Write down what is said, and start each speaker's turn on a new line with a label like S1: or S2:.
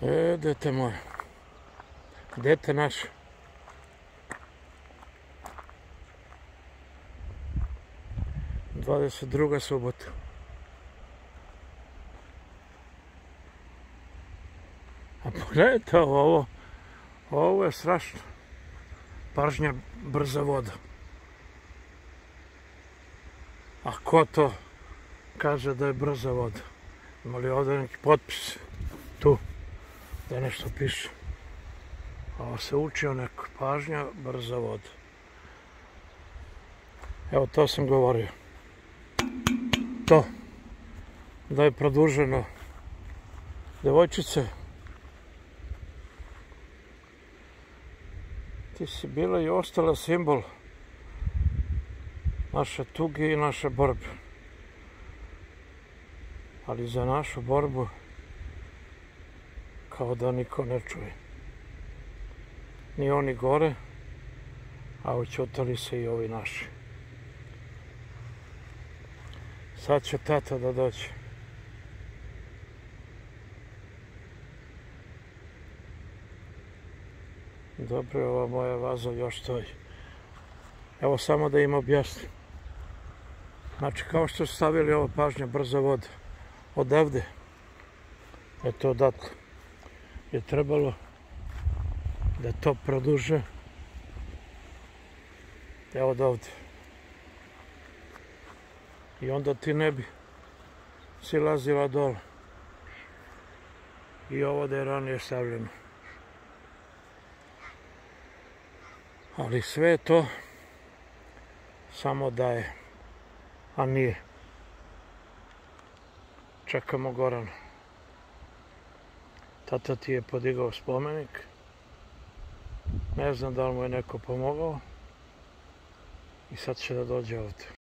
S1: Dete moje, dete naše. Dvadeset druga subota. A pogledajte ovo je strašno. Pažnja, brza voda. A ko to kaže da je brza voda? Ima li ovdje neki potpis? Tu, da nešto piše. Ovo se uči o nekoj pažnja, brza voda. Evo, to sam govorio. To. Da je produženo. Devojčice, ti si bila i ostala simbol naše tuge i naše borbe. Ali za našu borbu kao da niko ne čuje. Ni oni gore, a oćutali se i ovi naši. Sad će tata da dođe. Dobro je, ova moja vaza još stoji. Evo samo da im objasnim. Znači, kao što su stavili ovo pažnja, brza voda. Odavde, eto odatle, je trebalo da to produže. Evo odavde. I onda ti ne bi silazila dole. I ovo da je ranije stavljeno. Ali sve to samo daje, a nije. Čekamo Gorana. Tata ti je podigao spomenik. Ne znam da li mu je neko pomogao. I sad će da dođe ovdje.